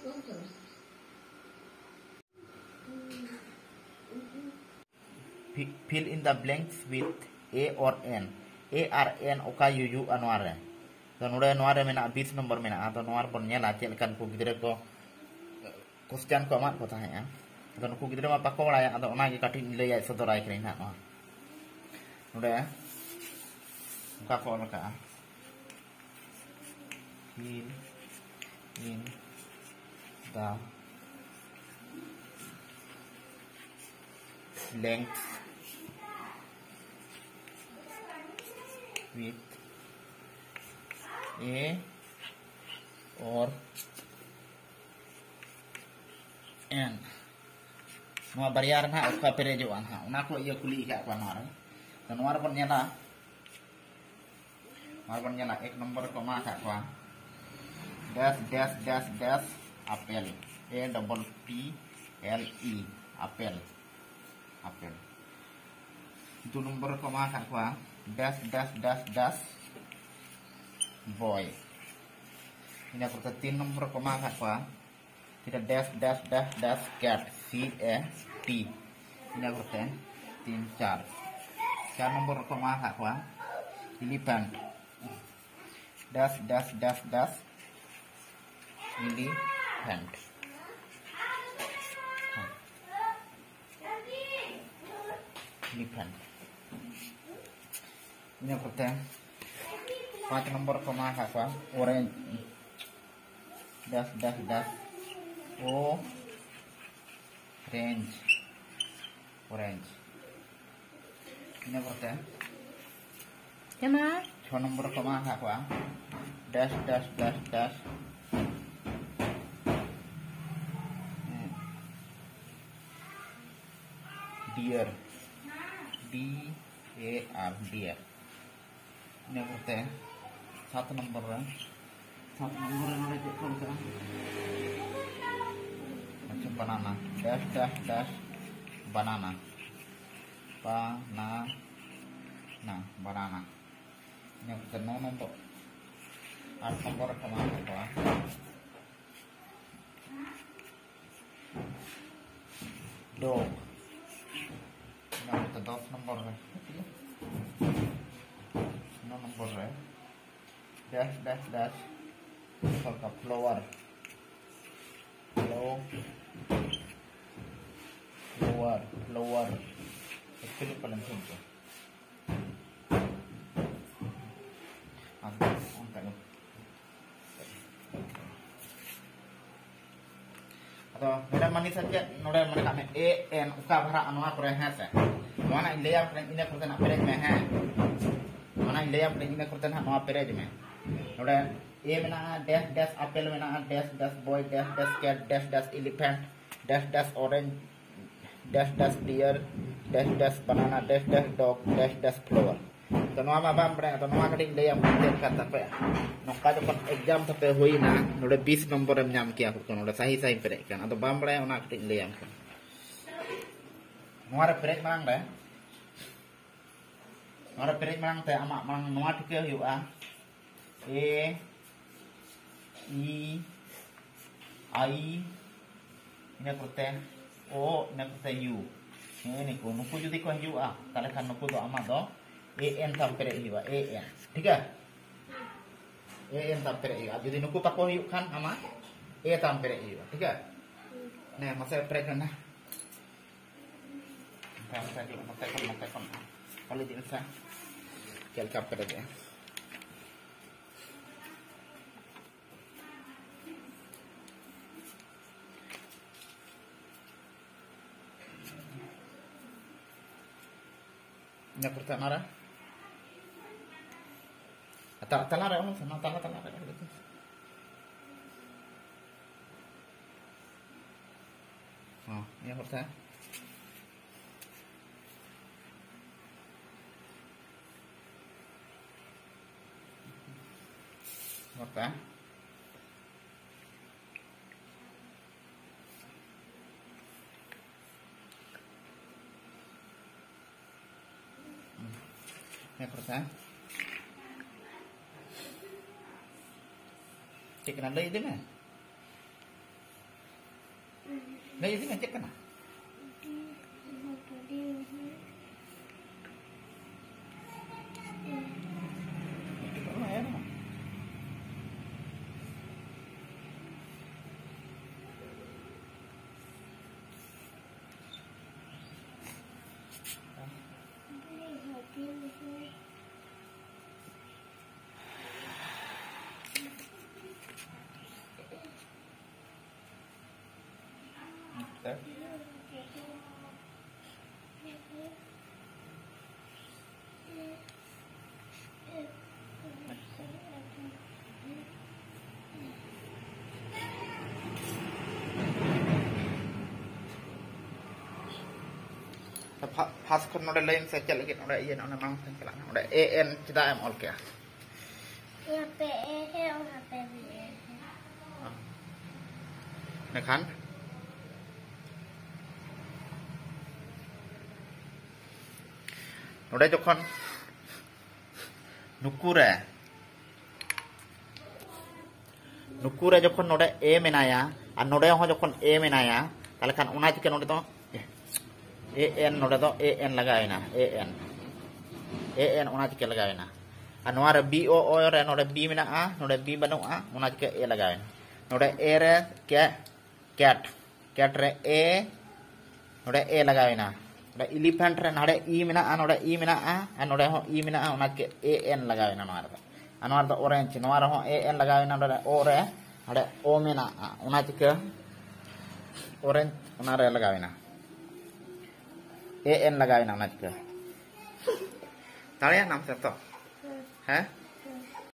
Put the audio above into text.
Fill in the blanks with A or N. A or N oka yuyu anware. तो नोड़े नोड़े में ना 20 number में ना तो नोड़े पर न्याला चेलकन को गिदरे को क्वेश्चन को अमार को ताहे तो नुकु गिदरे मा पाको बड़ा अदो ओना गे काटी लैया सदराय करें ना नोड़े का को लका fill in the blanks with A or N. Nua bariyar na uka perejoan ha. Una ko iya kuli ka kwa nara. To nua pon nyala. Nua pon nyala ek number ko ma ka kwa. Dash dash dash dash apple. A double P L E apple. Apple. Itu number ko ma ka kwa. Dash dash dash dash boy. Ini aku tin nomor koma apa? Tidak dash dash dash dash cat C A T. Ini aku tin char. Char nomor koma apa? Elephant. Dash dash dash dash elephant. Elephant. Ini aku 5 nomor koma apa? Orange. Dash dash dash O orange. Orange. Ini berarti ya ma 6 nomor koma apa? Dash dash dash dash deer. D A R deer. Ini berarti 1 nomor yang ada kalau sekarang macam banana dash dash dash banana banana ini kita nomor 8 nomor kemana pak dog ini kita 2 nomor dash dash dash for flower itu paling simpel atau beda manis saja nore mereka E N uka bara anu aku rehasa mana ile yang paling ini aku nak perej meh mana ile yang paling ini aku nak mau perej meh nore A mena dash dash apple mena dash dash boy dash dash cat dash dash elephant dash dash orange dash dash deer dash dash banana dash dash dog dash dash flower. To noa ma bam pre to noa kading le yang pinter kata pe nokka jokon exam tape hoina node 20 nomor em nyam kia ko node sahi pre kan atau bam pre ona kading le yang noa re pre mang le noa re pre mang te ama mang noa tike yu a E I I ini kurte O ini kurte U ini ko nuku judi ko U A tale kan nuku do ama do A N tampere iwa A N ठीक है A N tampere iwa judi nuku tako yu kan ama A tampere iwa ठीक है nah masa pre kan nah masa kon kalau di insa kel kapere ya Ina kurta nara talara ono sana talara gitu oh ina kurta Yang pertama, cek nanda itu mah. Nggak jadi ngecek kan? Pas kon node lain saya cek lagi node iya node mang saya cek node en kita em ol kya यहाँ पे ए है और यहाँ पे भी ए है nekan node jokon nukure jokon node e menaya আর node ho jokon e menaya তাহলে kan una chike node to en node to en lagaina en una chike lagaina আর নোয়ার বি ও ও রে নডে বি মেনা আ নডে বি বানু আ ওনা চকে এ লাগাবেন নডে এ রে ক্যাট রে এ নডে এ লাগাবেন না নডে এলিফ্যান্ট রে নডে ই মেনা আ নডে ই মেনা আ আর নডে হ ই মেনা আ ওনা চকে এ এন লাগাবেন না নোয়ার আর নোয়ার দ অরেঞ্জ নোয়ার হ এ এন লাগাবেন না নডে ও রে নডে ও মেনা আ ওনা চকে অরেঞ্জ ওনা রে লাগাবেন না এ এন লাগাবেন না ওনা চকে তাহলে নাম সে তো হ্যাঁ